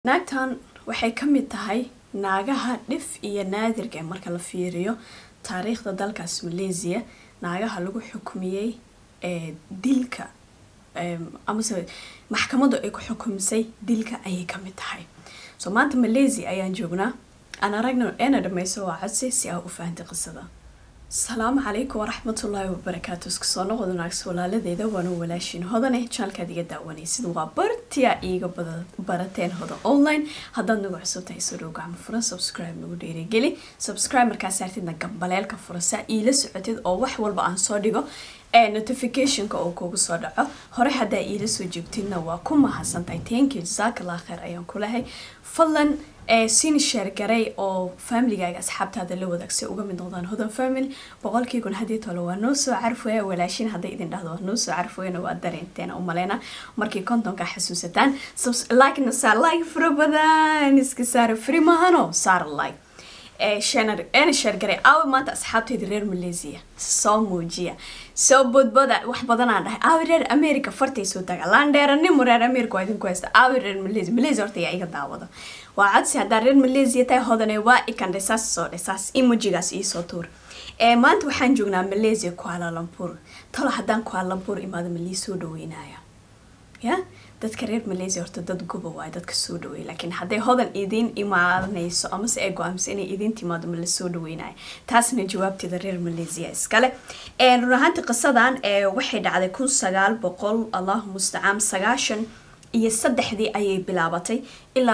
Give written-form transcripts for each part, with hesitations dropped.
naagtan waxay ka mid tahay naagaha dhif iyo naadirka marka la fiiriyo taariikhda dalkaas Malaysia naagaha lagu xukumiyay dilka amase maxkamaddu ay ku xukumisay dilka ayay ka mid tahay soo maanta Malaysia ayaan joognaa ana ragna dhamayso waa codsi si aan u fahanto qisada السلام عليكم ورحمة الله وبركاته سكسونا غدنا سوالة ذي وانا ولاشين هذا نه channel كذي قد دعواني سدوا برتيا إيجا برتين هذا online هذا نوع صوت يسرو قام فرص subscribe نوديري جلي subscribe مركز ساعتنا قبلال كفرصة إيلس عتيد أو وحول بقى صادقة notification كأوكو صادقة هري حدا إيلس وجبتنا وكم حسن thank you جزاك الله خير أيام كلها فلن سين الشركة أو family جاي أصحاب هذا اللي ودك سووا من ضمن هذا family بقول كي يكون هدي طلوا نص عارفه ولا شين هذا إذن ده نص عارفه إنه قدرين تنا وملنا مركي كنتم كحسوستان like نصار like فربدا نسكسر فري ما هنو صار like شنر أنا الشركة أول ما أصحاب تدرير ماليزيا صاموجيا سو بدا واحد بدنا عنده أورير أمريكا فرتي سوتك لاندير نمرر أمريكا ويدين كويس أورير ماليزيا أرتي أيها دعوة وعدسي هدارير ماليزيا تاي هذا نوا كان رساس صار رساس إيموجيغاس إيسوتور ما أنتو حنجونا ماليزيا كوالالمبور طلع حدان كوالالمبور إمادة ماليسو دوينايا يا dadka reer Malaysia horta dad gobo waa dadka soo dhaweey laakiin haday hodan idin imaanayso ama se ay go'aamsan inay idin timaado ma la soo dhaweynay taasna jawaabteeda reer Malaysia iskale run ahaantii qisadan waxay dhacday 1900 Allahu musta'an 9 iyo 3 ayay bilaabatay ilaa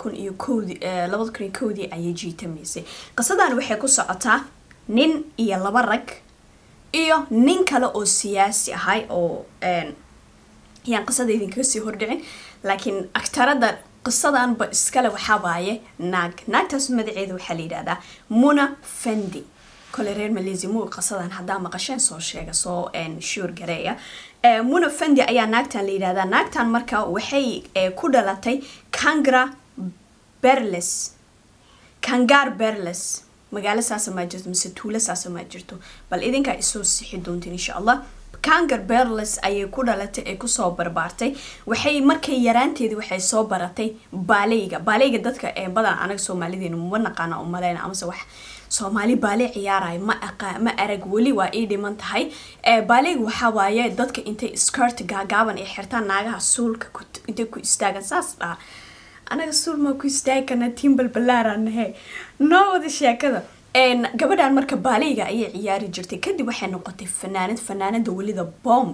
2001 ayay jiitamaysay qisadan waxay ku socotaa nin iyo laba rag iyo nin kale oo siyaasi ahay oo يعني قصة إذن كسي هردعين لكن أكتر قصة أن بإسكال وحباية ناق تسمى دعيد وحليل هذا منى فندي كل رير ماليزي مو قصة أن هذا مقشين صور شيء صو إن شور جريء منى فندي أي ناق تنليل هذا ناق تنمركا وحي كودلتي كانغار بيرلس مقالة ساسة ما جرت مستولة ساسة ما جرتو بل إذن كايسو سيحدون إن شاء الله كانغر بيرلس أي كودلتي أي كسو بربارتي وحي مركي يرانتي وحي سو برتي باليغا دادك بدن عنك سوماليدين منقانا أمالينا أمسا وح سومالي بالي عياراي ما أرق ولي وإي ديمان تهي باليغ وحاوايا دادك انتي سكرت غاقابان اي حرطان ناغا سولك انتي كو استاغان ساس أنا سول ما كو استاغان تيم بالبلاران هي نو ودي شاكذا gabadhan marka baaliga ay ciyaari jirtay kadib waxay noqotay fanaanad walida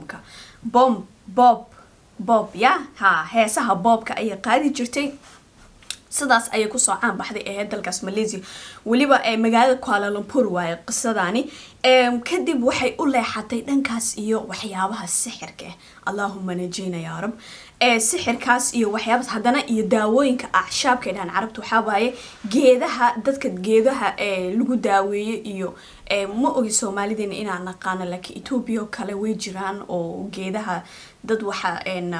bob ya heesaha bobka ay qaadi jirtay sidaas ay ku soo caan baxday ee dalkaas Malaysia waliba ay magaalada Kuala Lumpur waay qisadani kadib waxay u leexatay dhankaas iyo waxyaabaha sixirka Allahumma najina ya rab sixirkaas iyo waxyaabaha hadana iyo daawooyinka acshaabka ee carabtu waxa waaye dadka geedaha lagu daaweeyo iyo ma ogi Soomaalideena inaan naqaan laakiin Ethiopia kale way jiraan oo geedaha dad waxa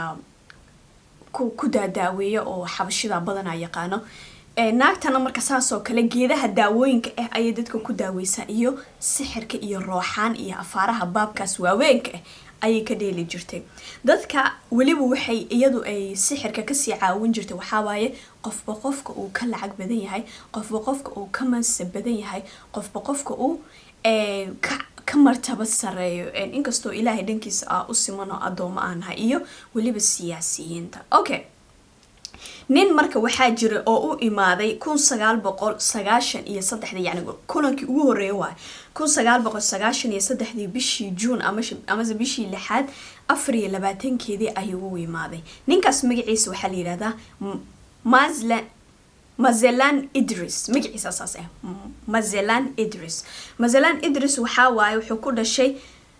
ku daaweeyo oo xabashida badan ay yaqaano naagtana marka saas oo kale geedaha daawooyinka ay dadka ku daaweysa iyo sixirka iyo rooxaan iyo afaaraha baabkaas waaweenka ay ka dheeli jirtay dadka waliba waxay iyadu ay sixirka ka sii caawin jirtay waxa waaye qofka uu ka lacag badan yahay qofka uu ka mansab badan yahay qofka uu ka martaba sareeyo inkastoo ilaahay dhankiisa u simano adooma aan ahay iyo waliba siyaasiyiinta okay nin marka waxaa jira oo u imaaday 1993 yani kulankii ugu horeeyay waa 1993 bishii June ama bishii 6 24keedii ayuu u imaaday ninkaas magaciisa waxa la yiraahdaa Mazelan Idris magaciisa asaas ah Mazelan Idris waxa waaye wuxuu ku dhashay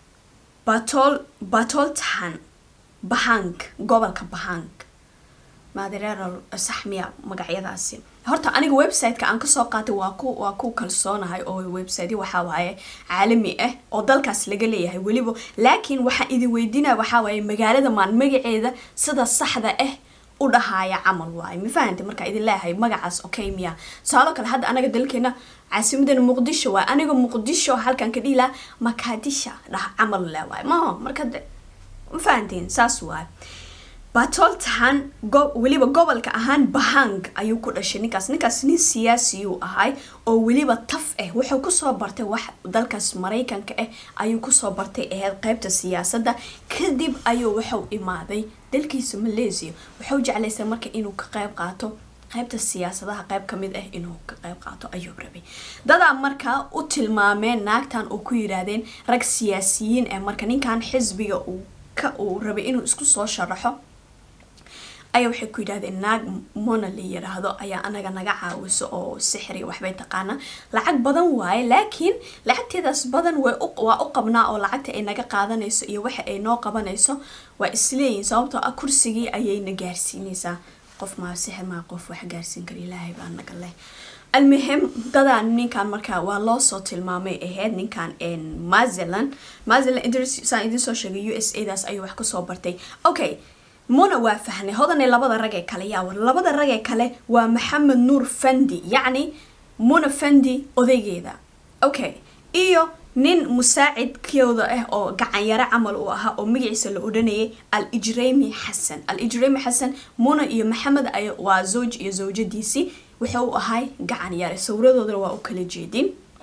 Batoltan Bahang gobolka Bahang maadareero saxmiya magacyadaasi horta aniga website-ka aan ka soo qaatay waa ku kalsoonahay oo website waxa waaye caalami ah oo dalkaas laga leeyahay waliba laakiin waxa idin weydiinaa waxa waaye magaalada maan magaceeda sida saxda ah u dhahaaya camal waay ma fahanti marka idin leeyahay magacaas okay miya saalo kale hadda anaga dalkeena caasimadan Muqdisho waa aniga Muqdisho halkan ka dhila Makadisha dhaha camal la waay ma marka ma fahantiin saas waay batoltan weliba gobolka ahaan Bahang ayuu ku dhashay ninkaas nin siyaasi uu ahay oo weliba taf wuxuu ku soo bartay wax dalkaas Mareykanka ayuu ku soo bartay qaybta siyaasadda kadib ayuu wuxuu imaaday dalkiisa Malaysia wuxuu jeclaysan marka inuu ka qayb qaato qaybta siyaasadaha qayb kamid inuu ka qayb qaato ayuu rabay dada marka u tilmaameen naagtan oo ku yiraahdeen rag siyaasiyiin marka ninkan xisbiga uu rabay inuu isku soo sharaxo ayaa waxay ku yiraahdeen naag Mona la yiraahdo ayaa anaga naga caawiso oo sixri waxbay taqaana lacag badan waaye laakiin lacagteedaas badan waa u qabnaa oo lacagta ay naga qaadanayso iyo waxa ay noo qabanayso waa isleeyin sababtoo ah kursigii ayayna gaarsiinaysaa qof ma sixir ma qof wax gaarsiin kara ilaahay baa naga leh المهم دادا نينكان مركا والله صوت المامي اهد نينكان ان مازلان ادرس سان ادين سو شيغay USA داس اي wax ka soo bartay okay Mona waa fahnay hodan labada rag ee kale yaa labada rag ee kale waa Maxamed Nuur Fandi yani Mona Fandi odaygeeda okay iyo nin musaacid kiyooda oo gacan yara amal u aha oo magaciisa la odanayay Al-Ijrami Hassan Mona iyo Maxamed ay waa zawj iyo zawjadiisi wuxuu ahay gacan yara sawiradoodana waa u kala jeedin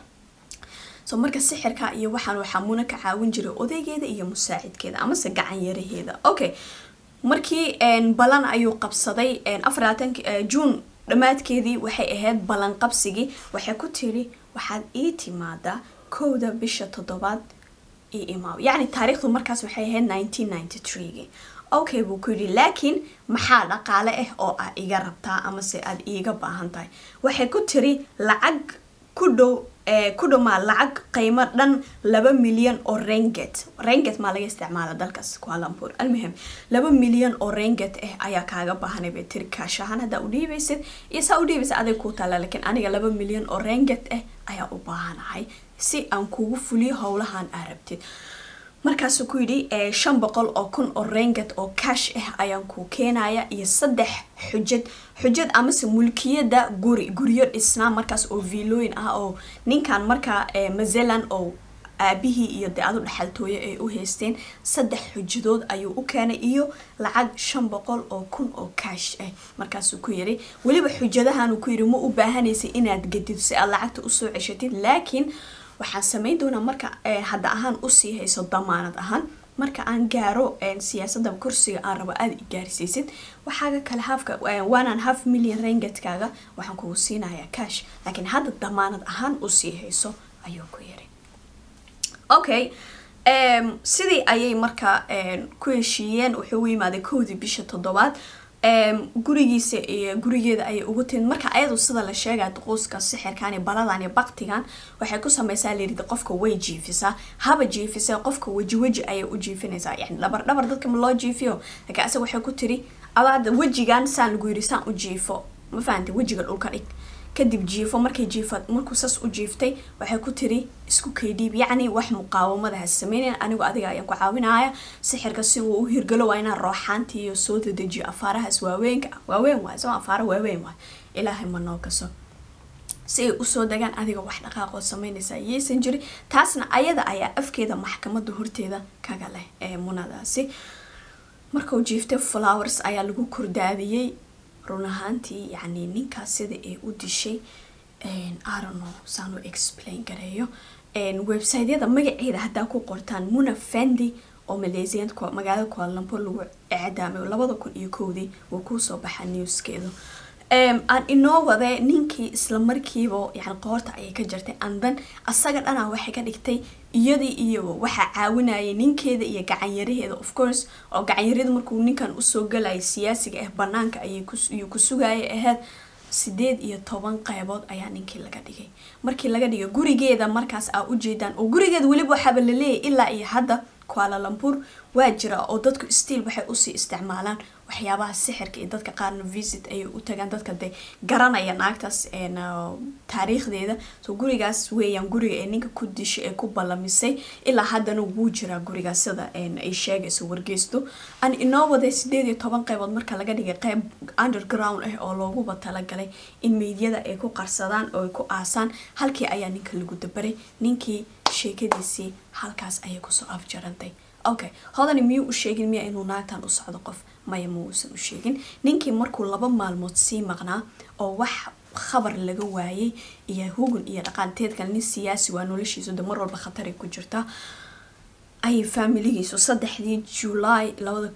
soo marka sixirka iyo waxaan waxa Mona ka caawin jiray odaygeeda iyo musaacidkeeda ama se gacan yaraheeda okay markii balan ayuu qabsaday 4 June dhamaadkeedii waxay ahayd balan qabsigii waxay ku tiri waxaad ii timaada kowda bisha 7 ee imaaw yani taariikhdu markaas waxay ahayd 1993 okay buu ku yiri laakiin maxaa dhaqaale oo iga rabtaa ama se aad iiga baahan tahay waxay ku tiri lacag ku dhow ma lacag qiimo dhan 2 milyan oo ringgit ma laga isticmaala dalkaas Kuala Lumpur almuhim 2 milyan oo ringgit ayaa kaaga baahanay bay tiri kaashahan hada u dhiibaysid iyo saa u dhiibaysid aday ku taala laakiin aniga 2 milyan oo ringgit ayaa u baahanahay si aan kugu fuliyo howlahan arabtid markaas ku yiri 500 oo kun oo ringgit oo cash ayaan ku keenaya iyo 3 xujad ama se mulkiyada guriyo dhisna markaas oo vilooyin oo ninkan marka mazelan oo aabihi iyo daadu dhaxaltooye ay u heesteen 3 xujadood ayuu u keenay iyo lacag 500 oo kun oo cash markaas ku yiri waliba xujadahan ku yiri ma u baahanaysa inaad gadid si aad lacagta u soo ceshatid laakiin waxaan sameyn doonaa marka hadda ahaan u sii hayso damaanad ahaan marka aan gaaro siyaasadda kursiga aan rabo aad gaarsiisid waxaaga kala half milyan ringgit kaaga waxaan kugu siinayaa cash laakiin hadda damaanad ahaan u sii hayso ayuu ku yiri okay sidii ayay marka ku heshiiyeen wuxuu u yimaaday 1 bisha 7 gurigiisa iyo gurigeeda ay ugu tin marka ayadu sida la sheegay qoyska sixirkan iyo baladan iyo baqtigan waxay ku sameeysaa leerid qofka way jiifisa haba jiifisa qofka waji ay u jiifinaysaa yani dhabar dadka ma loo jiifiyo laakiin asaga waxay ku tiri abaad wajigan saan lagu yirisan u jiifo ma fahanti wajiga dhulka dhig kadib jiifo markuu sas u jiiftay waxay ku tiri isku keedib yani wax muqaawamada ha sameeyeen anigu adiga ayaan ku caawinaya sixirka si uu u hirgalo waa inaan rooxaantii iyo soo dedejiyo afaarahaas waaweyn waa soo afaara waaweyn waa ilaahay ma noo kaso si u soo dagan adiga wax dhaqaaqo sameynaysa yeesan jiri taasna ayada ayaa afkeeda maxkamadda horteeda kaga leh Monadaasi markuu jiiftay flowers ayaa lagu kurdaadiyay runahantii yani ninkaas sida ay u dishay I don't know saanu explain gareeyo website-yada magaceeda hadda ku qortaan Mona Fandi oo Malaysian ku magaalada Kuala Lumpur lagu eedaamay 2001 uu ku soo baxay newskeedu aan inoo wada ninkii isla markiiba yani qoorta ay ka jirtay andan asaga dhana waxay ka dhigtay iyadii iyo waxa caawinayay ninkeeda iyo gacan yaraheeda of course oo gacan yarada markuu ninkan u soo galay siyaasiga banaanka ayay ku sugayay ahayd 18 qaybood ayaa ninkii laga dhigay markii laga dhigay gurigeeda markaas u jeedaan oo gurigeeda waliba waxa la leeyahay ilaa iyo hadda Kuala Lumpur waa jira oo dadku still waxay u sii isticmaalaan waxyaabaha sixirka ee dadka qaarna visit ay u tagaan dadka garanaya naagtaas taariikhdeeda soo gurigaas weeyaan guriga ee ninka ku dishay ee ku balamisay ilaa haddana wuu jira gurigaas sida ay sheegayso wargeysto aan inoo wada 18 qaybood marka laga dhigay qayb underground oo loogu talagalay in meediyada ay ku qarsadaan oo ay ku aasaan halkii ayaa ninka lagu dabaray ninkii sheekadiisii halkaas ayay ku soo afjarantay okay hodan miyuu u sheegin miya inuu naagtan u socdo qof maya ma uusan u sheegin ninkii markuu 2 maalmood sii maqnaa oo wax khabar laga waayay iyo hugun iyo dhaqanteedkan nin siyaasi waa noloshiisu mar walba khatar ku jirta ay familigiisu 3 July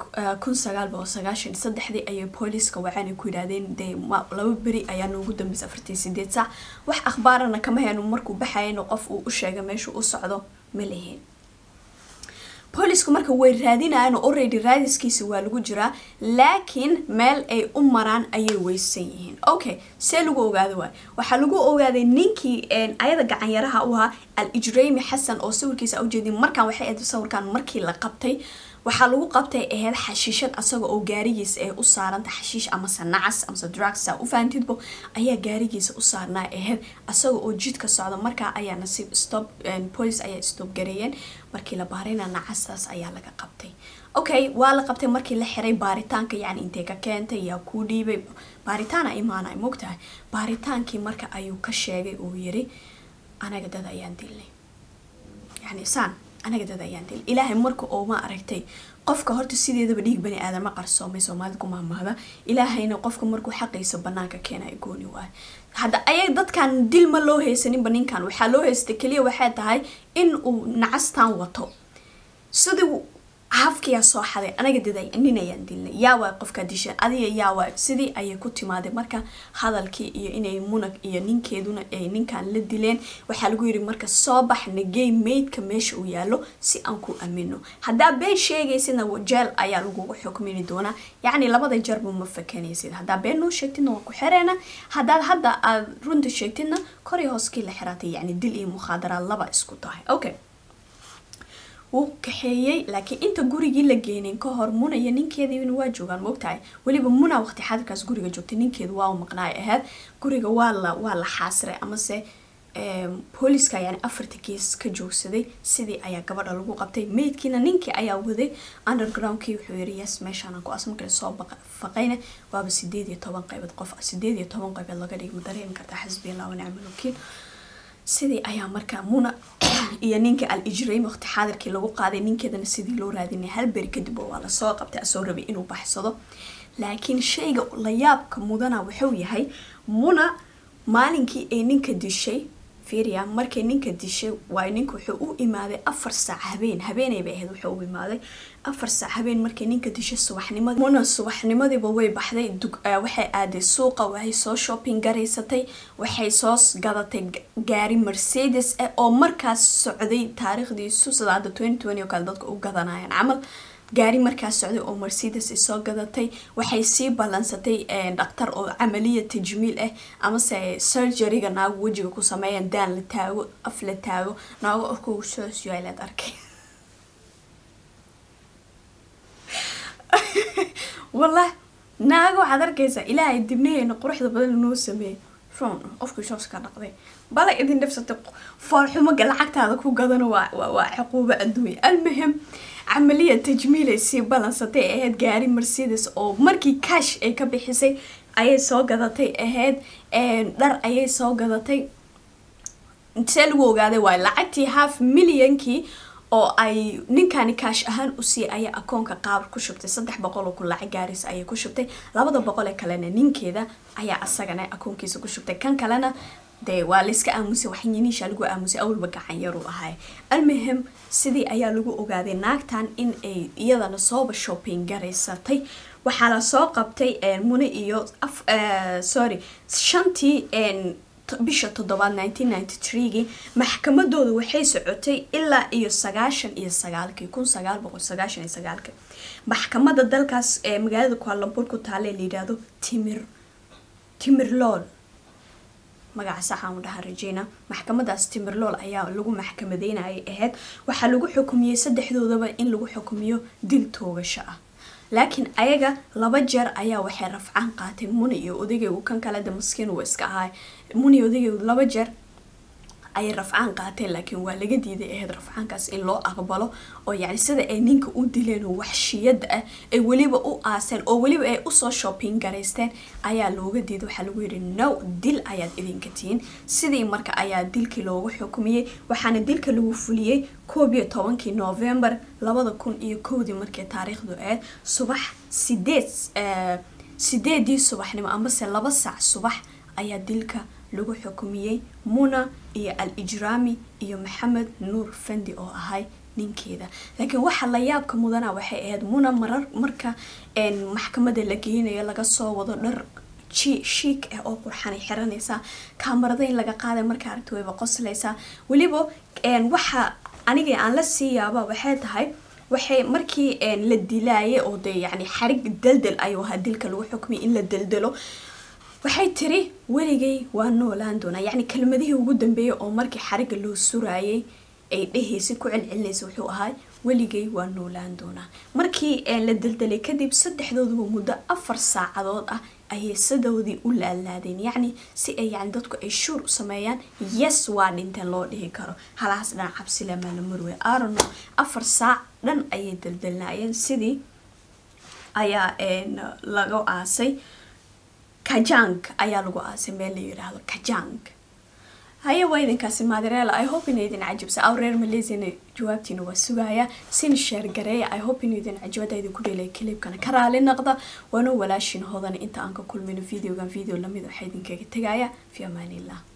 1993 ay poliska waxaan ku yiraahdeen laba bari ayaa noogu dambeysay 48 saac wax akhbaarana kama hayno markuu baxayno qof uu u sheegay meesha uu socdo ma leeyahay بوليسكو marka way raadinayaan already raadiskiisa waa lagu jiraa laakiin meel ay u maraan ayay weysan yihiin okay see lagu ogaado waxa lagu ogaaday ninkii ayada gacan yaraha u ahaa al-Ijraymi Xasan oo sawirkiisa u jeedin markaan waxay aad sawirkan markii la qabtay waxa lagu qabtay aheed xashiishad asaga oo gaarigiisa ay u saaranta xashiish ama sanacas ama drugs u faantidbo ayaa gaarigiisa u saarnaa aheed asaga oo jidka socda marka ayaa nasiib stop police ayaa stop gareeyeen markii la baarayna nacastaas ayaa laga qabtay okay waa la qabtay markii la xiray baaritaanka yani intee ka keentay yaa ku dhiibay baaritaana imaanay moogtahay baaritaankii marka ayuu ka sheegay oo yiri anaga dad ayaan dilnay yani saan anaga dad ayaan dilnay ilaahay marka oo ma aragtay qofka horta sideedaba dhiig bani aadam ma qarsoomay Soomaalidu kuma mahada ilaahayna qofka markuu xaqiisa banaanka keenay gooni waa hada ay dadkan dil ma loo haysanin baninkan waxa loo haystay kaliya waxa tahay in uu nacastaan wato sidii afkiya soo xaday anaga diday inayaan dilnay yaa waa qofka dishay adiga yaa waa sidii ay ku timaaday marka hadalkii iyo inay munag iyo ninkeeduna ay ninkan la dileen waxa lagu yiri marka soo baxna game mate-ka meesha uu yaalo si aan ku aamino hadaa been sheegaysina wajal ayaa lagu xukmini doona yani labada jarbu ma fakanaysid hadaa been noo sheegtina waa ku xireena hadaa hadda aad runta sheegtina kori hooskii la xiratay yani dil iyo mukhadaraad laba isku tahay okay وكحيي لكن أنت جوري لا جينين كهر منا ينين كذي من واجوغان موقتاي ولي بمنا وقت حد كاس جوري جوكت نين كذي واو مقناع هاد جوري ولا حاسرة أما سه بوليس كا يعني أفرتكيس كجوك سدي أيا قبل لغو قبتي ميت كنا نينكي أيا وذي underground كي وحوريس ماشي أنا كو أسمع كل صوب فقينا وابس سديدي طبعا قيبت قف سديدي طبعا قيبت لقدي مدرين كرت حسبي الله ونعم الوكيل sidii ayaa markaa muna iyo ninka al-Ijraymi waqti xaadirkii lagu qaaday ninkeedana sidii loo raadinay hal bari kadib waa la soo qabtay asoo rabay inuu baxsado laakiin shayga la yaabka mudana wuxuu yahay muna maalinkii ay ninka dishay fiiriya markay ninka dishay waa ninka wuxuu u imaaday 4 saac habeenay bay ahayd wuxuu u imaaday 4 saac habeen markay ninka dishay subaxnimadii muna subaxnimadii way baxday waxay aaday suuqa waxay soo shopping gareysatay waxay soo gadatay gaari Mercedes oo markaas socday taariikhdiisu 2020 oo kale dadku u gadanayaan amal gaari markaas socday oo Mercedes soo gadatay waxay si balansatay dhaqtar oo amaliye tajmiil ama surgery-ga naag wajiga ku sameeyaan daan la taago af la taago naag orku soo su'aalaad arkay والله ناقو عذر كيسا إلهي الدبنية قروح بدل نوسمي شون أفكي شوس كان نقضي بلا إذن نفسه فرحو ما قلعكت هذا كو قضن وعقوبة أدوي المهم عملية تجميل يسي بلانساتي اهد غاري مرسيدس او مركي كاش اي كبحيسي اي سو قضاتي اهد دار اي سو قضاتي انتسالو قاده واي لعagtii $500,000 oo ay ninkani cash ahaan u sii ay akoonka qaab ku shubtay 300 oo ku lacag gaaris ay ku shubtay 200 kalena ninkeeda ayaa asagana akoonkiisa ku shubtay kan kalena de waa la iska aamusay waxyinisha lagu aamusay awalba gacan yar u ahay almuhim sidii ayaa lagu ogaaday naagtan in ay iyadana soo shopping gareysatay waxa la soo qabtay muna iyo shantii bisha 1993 maxkamadoodu waxay socotay ilaa iyo 1999 maxkamada dalkaas magaalada Kuala Lumpur ku taale liidado Timir-Lol magaca sax aan u dhahay rajayna maxkamadaas Timir-Lol ayaa lagu maxkamadeynay ahayd waxa lagu xukumiyay saddexdoodaba in lagu xukumiyo dil toogasho ah laakiin ayaga laba jeer ayaa waxay rafcaan qaatay muna iyo odayga kan kale da maskiin uu iska ahay muna iyo odayga laba jeer ay rafcaan qaateen laakiin waa laga diiday ahayd rafcaankaas in loo aqbalo oo yacni sida ay ninka u dileen oo waxshiyada ah ay weliba u aaseen oo weliba ay usoo shopping garaysteen ayaa looga diiday waxaa lagu yidhi no dil ayaad idinka tihiin sidii marka ayaa dilkii loogu xukumiyey waxaana dilka lagu fuliyey 11 November 2001 markii taariikhdu ahayd subax 8 subaxnimo amase 2 saac subax ayaa dilka lagu xukumiyey Muna iyo al-Ijrami iyo Maxamed Nuur Fandi oo ahay ninkeeda laakiin waxa la yaabka mudana waxay ahayd Muna marka maxkamadda la geenayo laga soo wado dhar chic oo qurxan xiranaysa kaamarada in laga qaaday marka aragto way qoslaysa waliba waxa aniga aan la siyaaba waxay tahay waxay markii la dilaayay oo de yani xarig daldal ayuu hadilka lagu xukmiyay in la daldalo waxay tiri waligay waa noolaan doona yani kelmadihii ugu dambeeyay oo markii xariga loo suraayay ay dhaheysay ku celcelinaysa wuxuu ahaa waligay waa noolaan doona markii la daldalay kadib saddexdooduba muddo 4 saacadood ah ayay sadoodii u laalaadeen yani si ay yani dadku ay shuur sameeyaan yes waa dhinteen loo dhihi karo halaas dhan cabsi lama la marway arno 4 saac dhan ayay daldalnaayeen sidii ayaa lagu aasay Kajang ayaa lagu aasay meel la yiraahdo Kajang هيا وايدن كاسي مادريلا I hope إنه يدين عجب سأورير ماليزيا جوابتي نوا سوايا سين الشير قرية I hope إنه يدين عجبة إذا كل لي كليب كان كرالي نقطة وانو ولا شين هذا أنت أنك كل من فيديو كان فيديو لم يدو حيدين كي تجايا في أمان الله